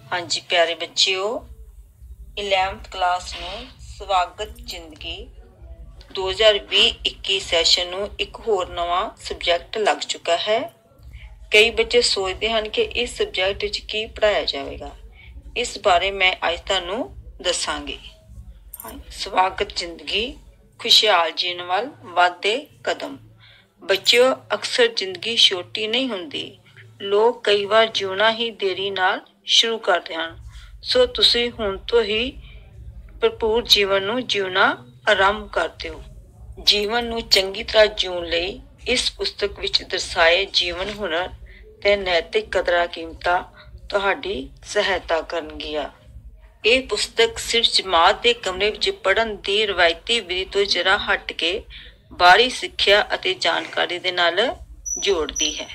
हाँ जी प्यारे बच्चियों, 11th क्लास ਨੂੰ ਸਵਾਗਤ ਜ਼ਿੰਦਗੀ 2020-21 ਸੈਸ਼ਨ ਨੂੰ ਇੱਕ ਹੋਰ ਨਵਾਂ ਸਬਜੈਕਟ ਲੱਗ ਚੁੱਕਾ ਹੈ। ਕਈ ਬੱਚੇ ਸੋਚਦੇ ਹਨ ਕਿ ਇਸ ਸਬਜੈਕਟ ਵਿੱਚ ਕੀ ਪੜਾਇਆ ਜਾਵੇਗਾ। ਇਸ ਬਾਰੇ ਮੈਂ ਅੱਜ ਤੁਹਾਨੂੰ ਦੱਸਾਂਗੀ। ਸਵਾਗਤ ਜ਼ਿੰਦਗੀ ਖੁਸ਼ਹਾਲ ਜੀਣ ਵੱਲ ਵਧਦੇ ਕਦਮ। ਬੱਚਿਓ, ਅਕਸਰ ਜ਼ਿੰਦਗੀ ਛੋਟੀ ਨਹੀਂ ਹੁੰਦੀ। ਲੋਕ ਕਈ ਵਾਰ ਜਿਉਣਾ ਹੀ ਦੇਰੀ ਨਾਲ शुरू करते हैं। सो तुसी हुण तो ही भरपूर जीवन नूं जीवना आरंभ करते हो। जीवन नूं चंगी तरह जीउण लई इस पुस्तक विच दर्शाए जीवन हुनर ते नैतिक कदरां कीमतां तुहाडी सहायता करनगियां। ਇਹ पुस्तक सिर्फ जमात ਦੇ ਕਮਰੇ ਵਿੱਚ ਪੜ੍ਹਨ ਦੀ ਰਵਾਇਤੀ ਵਿਧੀ ਤੋਂ ਜਰਾ ਹਟ ਕੇ ਬਾਹਰੀ ਸਿੱਖਿਆ ਅਤੇ ਜਾਣਕਾਰੀ ਦੇ ਨਾਲ ਜੋੜਦੀ ਹੈ।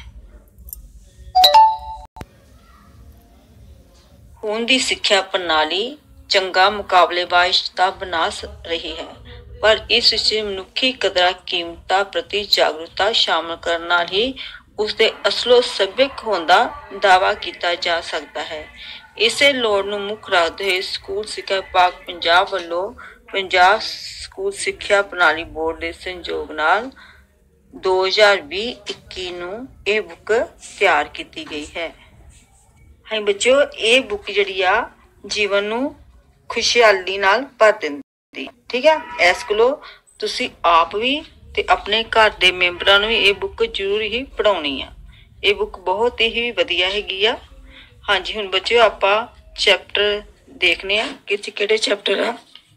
ਹੁਣ ਦੀ ਸਿੱਖਿਆ ਪ੍ਰਣਾਲੀ ਚੰਗਾ ਮੁਕਾਬਲੇਬਾਜ਼ ਤਾਂ ਬਣਾ ਰਹੀ ਹੈ, ਪਰ ਇਸ ਵਿੱਚ ਮਨੁੱਖੀ ਕਦਰਾਂ ਕੀਮਤਾਂ ਪ੍ਰਤੀ ਜਾਗਰੂਕਤਾ ਸ਼ਾਮਲ ਕਰਨ ਨਾਲ ਹੀ ਉਸਦੇ ਅਸਲੋ ਸੱਭਿਅਕ ਹੋਣ ਦਾ ਦਾਅਵਾ ਕੀਤਾ ਜਾ ਸਕਦਾ ਹੈ। ਇਸੇ ਲੋੜ ਨੂੰ ਮੁੱਖ ਰੱਖਦੇ ਹੋਏ ਸਕੂਲ ਸਿੱਖਿਆ ਵਿਭਾਗ ਪੰਜਾਬ ਵੱਲੋਂ ਪੰਜਾਬ ਸਕੂਲ ਸਿੱਖਿਆ ਪ੍ਰਣਾਲੀ ਬੋਰਡ ਦੇ ਸਹਿਯੋਗ ਨਾਲ 2020-21 ਨੂੰ ਇਹ ਬੁੱਕ ਤਿਆਰ ਕੀਤੀ ਗਈ ਹੈ। ਹਾਂ ਬੱਚਿਓ, ਇਹ ਬੁੱਕ ਜਿਹੜੀ ਆ ਜੀਵਨ ਨੂੰ ਖੁਸ਼ਹਾਲੀ ਨਾਲ ਭਰ ਦਿੰਦੀ। ਠੀਕ ਹੈ, ਇਸ ਕੋਲੋਂ ਤੁਸੀਂ ਆਪ ਵੀ ਤੇ ਆਪਣੇ ਘਰ ਦੇ ਮੈਂਬਰਾਂ ਨੂੰ ਵੀ ਇਹ ਬੁੱਕ ਜ਼ਰੂਰ ਹੀ ਪੜ੍ਹਾਉਣੀ ਆ। ਇਹ ਬੁੱਕ ਬਹੁਤ ਹੀ ਵਧੀਆ ਹੈਗੀ ਆ। ਹਾਂਜੀ, ਹੁਣ ਬੱਚਿਓ ਆਪਾਂ ਚੈਪਟਰ ਦੇਖਨੇ ਆ ਕਿ ਕਿਹੜੇ ਚੈਪਟਰ ਆ।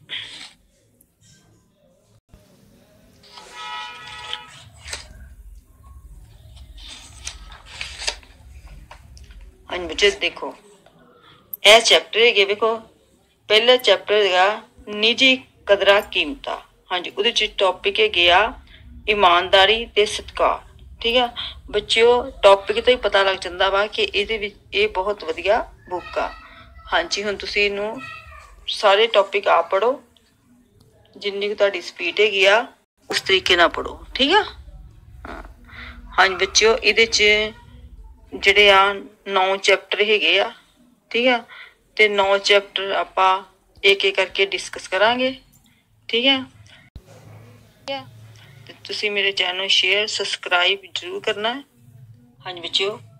ਹਾਂਜੀ ਬੱਚੇ ਦੇਖੋ, ਇਹ ਚੈਪਟਰ ਹੈਗੇ। ਵੇਖੋ, ਪਹਿਲਾ ਚੈਪਟਰ ਹੈਗਾ ਨਿੱਜੀ ਕਦਰਾਂ ਕੀਮਤਾਂ। ਹਾਂਜੀ, ਉਹਦੇ ਚ ਟੌਪਿਕ ਹੈਗੇ ਆ ਇਮਾਨਦਾਰੀ ਤੇ ਸਤਿਕਾਰ। ਠੀਕ ਆ ਬੱਚਿਓ, ਟੌਪਿਕ ਤੋਂ ਹੀ ਪਤਾ ਲੱਗ ਜਾਂਦਾ ਵਾ ਕਿ ਇਹਦੇ ਵਿੱਚ ਇਹ ਬਹੁਤ ਵਧੀਆ ਬੁੱਕ ਆ। ਹਾਂਜੀ, ਹੁਣ ਤੁਸੀਂ ਇਹਨੂੰ ਸਾਰੇ ਟੌਪਿਕ ਆਪ ਪੜ੍ਹੋ, ਜਿੰਨੀ ਕੁ ਤੁਹਾਡੀ ਸਪੀਡ ਹੈਗੀ ਆ ਉਸ ਤਰੀਕੇ ਨਾਲ ਪੜ੍ਹੋ। ਠੀਕ ਆ। ਹਾਂਜੀ ਬੱਚਿਓ, ਇਹਦੇ ਚ ਜਿਹੜੇ ਆ 9 ਚੈਪਟਰ ਹੈਗੇ ਆ। ਠੀਕ ਆ, ਤੇ 9 ਚੈਪਟਰ ਆਪਾਂ ਇੱਕ ਇੱਕ ਕਰਕੇ ਡਿਸਕਸ ਕਰਾਂਗੇ। ਠੀਕ ਹੈ, ਤੇ ਤੁਸੀਂ ਮੇਰੇ ਚੈਨਲ ਨੂੰ ਸ਼ੇਅਰ ਸਬਸਕ੍ਰਾਈਬ ਜ਼ਰੂਰ ਕਰਨਾ ਹੈ। ਹਾਂਜੀ ਬੱਚਿਓ,